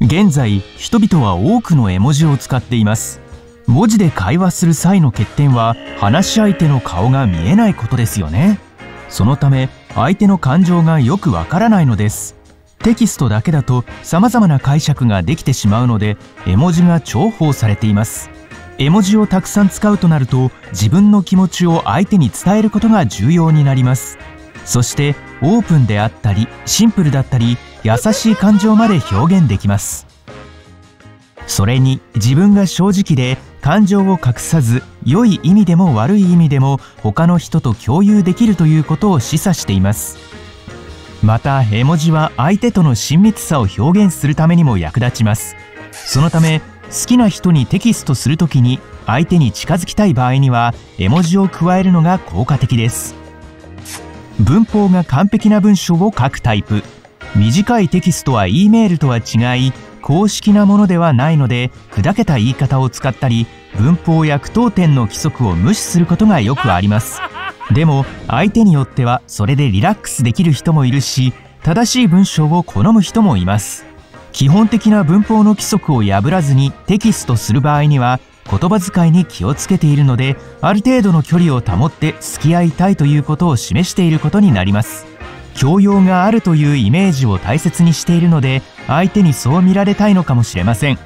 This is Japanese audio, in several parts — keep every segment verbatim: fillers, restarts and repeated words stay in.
現在、人々は多くの絵文字を使っています。文字で会話する際の欠点は、話し相手の顔が見えないことですよね。そのため、相手の感情がよくわからないのです。テキストだけだと様々な解釈ができてしまうので、絵文字が重宝されています。絵文字をたくさん使うとなると、自分の気持ちを相手に伝えることが重要になります。そして、オープンであったり、シンプルだったり、優しい感情まで表現できます。それに、自分が正直で、感情を隠さず、良い意味でも悪い意味でも他の人と共有できるということを示唆しています。また、絵文字は相手との親密さを表現するためにも役立ちます。そのため、好きな人にテキストするときに相手に近づきたい場合には、絵文字を加えるのが効果的です。文法が完璧な文章を書くタイプ。短いテキストは E メールとは違い、公式なものではないので、砕けた言い方を使ったり、文法や句読点の規則を無視することがよくあります。でも、相手によってはそれでリラックスできる人もいるし、正しい文章を好む人もいます。基本的な文法の規則を破らずにテキストする場合には、言葉遣いに気をつけているので、ある程度の距離を保って付き合いたいということを示していることになります。教養があるというイメージを大切にしているので、相手にそう見られたいのかもしれません。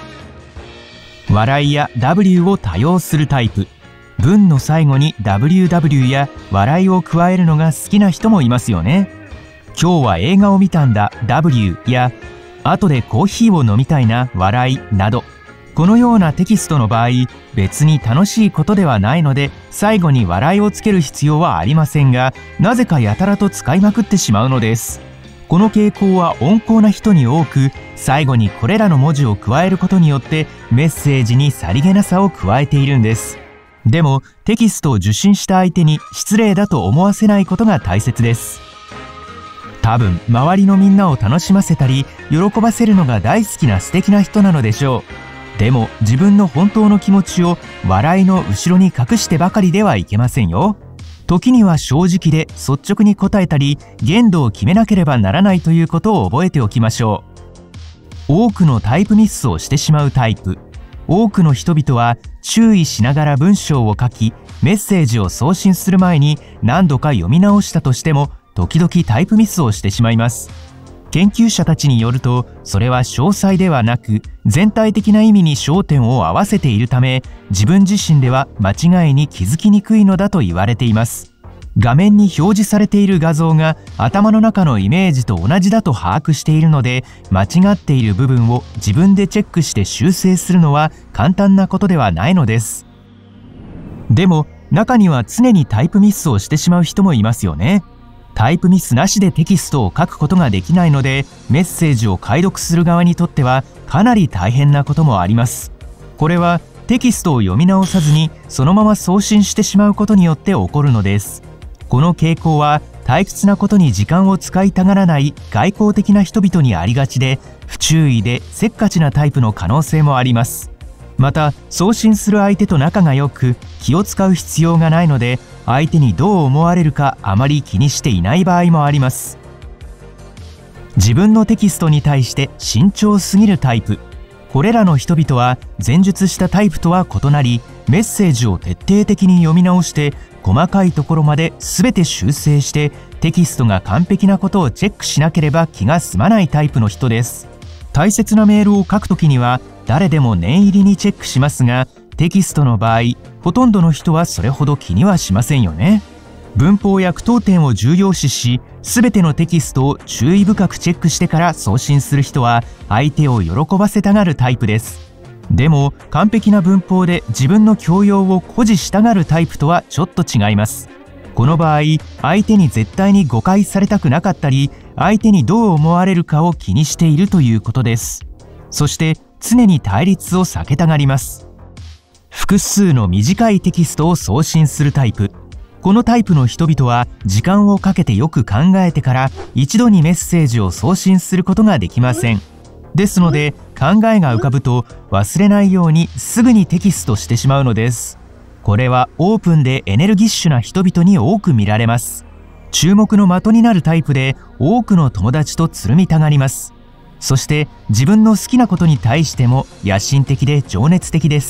笑いや ダブリュー を多用するタイプ。文の最後に ダブリューダブリュー や笑いを加えるのが好きな人もいますよね。今日は映画を見たんだ ダブリュー や後でコーヒーを飲みたいな笑いなど、このようなテキストの場合、別に楽しいことではないので最後に笑いをつける必要はありませんが、なぜかやたらと使いまくってしまうのです。この傾向は温厚な人に多く、最後にこれらの文字を加えることによってメッセージにさりげなさを加えているんです。でもテキストを受信した相手に失礼だと思わせないことが大切です。多分周りのみんなを楽しませたり喜ばせるのが大好きな素敵な人なのでしょう。でも自分の本当の気持ちを笑いの後ろに隠してばかりではいけませんよ。時には正直で率直に答えたり、限度を決めなければならないということを覚えておきましょう。多くのタイプミスをしてしまうタイプ。多くの人々は注意しながら文章を書き、メッセージを送信する前に何度か読み直したとしても、時々タイプミスをしてしまいます。研究者たちによると、それは詳細ではなく、全体的な意味に焦点を合わせているため、自分自身では間違いに気づきにくいのだと言われています。画面に表示されている画像が頭の中のイメージと同じだと把握しているので、間違っている部分を自分でチェックして修正するのは簡単なことではないのです。でも、中には常にタイプミスをしてしまう人もいますよね。タイプミスなしでテキストを書くことができないので、メッセージを解読する側にとってはかなり大変なこともあります。これはテキストを読み直さずにそのまま送信してしまうことによって起こるのです。この傾向は退屈なことに時間を使いたがらない外交的な人々にありがちで、不注意でせっかちなタイプの可能性もあります。また、送信する相手と仲が良く気を使う必要がないので、相手にどう思われるかあまり気にしていない場合もあります。自分のテキストに対して慎重すぎるタイプ。これらの人々は前述したタイプとは異なり、メッセージを徹底的に読み直して細かいところまで全て修正してテキストが完璧なことをチェックしなければ気が済まないタイプの人です。大切なメールを書くときには誰でも念入りにチェックしますが、テキストの場合、ほとんどの人はそれほど気にはしませんよね。文法や句読点を重要視し、全てのテキストを注意深くチェックしてから送信する人は相手を喜ばせたがるタイプです。でも完璧な文法で自分の教養を誇示したがるタイプとはちょっと違います。この場合、相手に絶対に誤解されたくなかったり、相手にどう思われるかを気にしているということです。そして常に対立を避けたがります。複数の短いテキストを送信するタイプ。このタイプの人々は時間をかけてよく考えてから一度にメッセージを送信することができません。ですので考えが浮かぶと忘れないようにすぐにテキストしてしまうのです。これはオープンでエネルギッシュな人々に多く見られます。注目の的になるタイプで多くの友達とつるみたがります。 そして自分の好きなことに対しても野心的で情熱的です。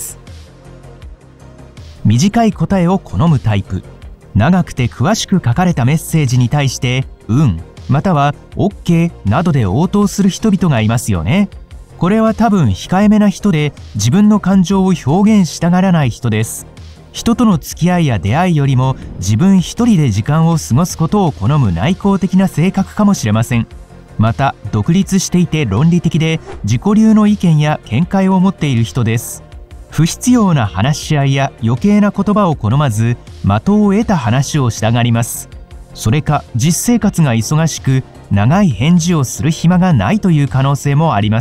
短い答えを好むタイプ。長くて詳しく書かれたメッセージに対して「うん」または「オッケー」などで応答する人々がいますよね。これは多分控えめな人で自分の感情を表現したがらない人です。人との付き合いや出会いよりも自分一人で時間を過ごすことを好む内向的な性格かもしれません。また独立していて論理的で自己流の意見や見解を持っている人です。不必要な話し合いや余計な言葉を好まず的を得た話をしたがります。それか実生活が忙しく長い返事をする暇がないという可能性もあります。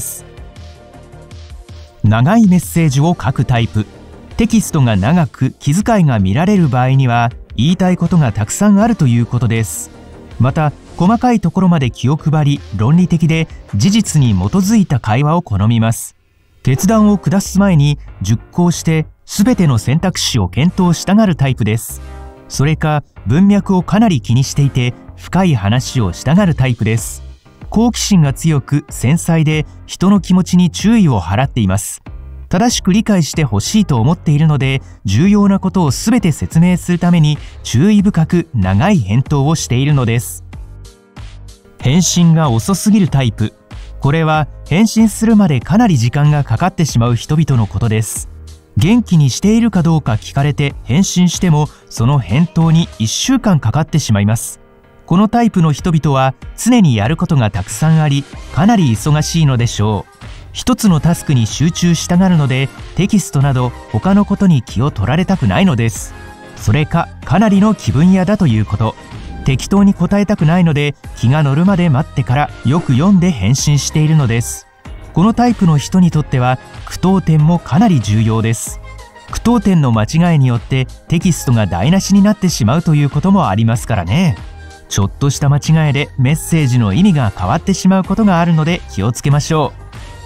長いメッセージを書くタイプ。テキストが長く気遣いが見られる場合には言いたいことがたくさんあるということです。また細かいところまで気を配り論理的で事実に基づいた会話を好みます。決断を下す前に熟考して全ての選択肢を検討したがるタイプです。それか文脈をかなり気にしていて深い話をしたがるタイプです。好奇心が強く繊細で人の気持ちに注意を払っています。正しく理解してほしいと思っているので重要なことを全て説明するために注意深く長い返答をしているのです。返信が遅すぎるタイプ。これは返信するまでかなり時間がかかってしまう人々のことです。元気にしているかどうか聞かれて返信してもその返答にいっしゅうかんかかってしまいます。このタイプの人々は常にやることがたくさんありかなり忙しいのでしょう。一つのタスクに集中したがるのでテキストなど他のことに気を取られたくないのです。それかかなりの気分屋だということ。適当に答えたくないので気が乗るまで待ってからよく読んで返信しているのです。このタイプの人にとっては句読点もかなり重要です。句読点の間違いによってテキストが台無しになってしまうということもありますからね。ちょっとした間違いでメッセージの意味が変わってしまうことがあるので気をつけましょう。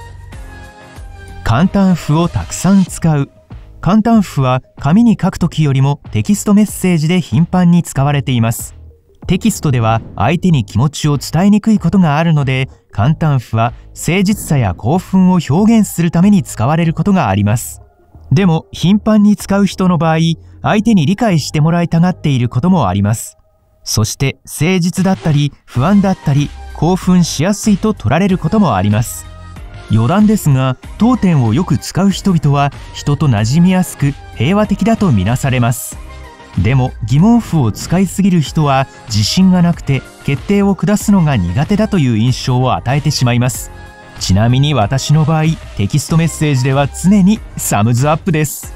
簡単符をたくさん使う。簡単符は紙に書くときよりもテキストメッセージで頻繁に使われています。テキストでは相手に気持ちを伝えにくいことがあるので簡単符は誠実さや興奮を表現するために使われることがあります。でも頻繁に使う人の場合相手に理解してもらいたがっていることもあります。そして誠実だったり不安だったり興奮しやすいと取られることもあります。余談ですが当点をよく使う人々は人と馴染みやすく平和的だとみなされます。でも疑問符を使いすぎる人は自信がなくて決定を下すのが苦手だという印象を与えてしまいます。ちなみに私の場合テキストメッセージでは常にサムズアップです。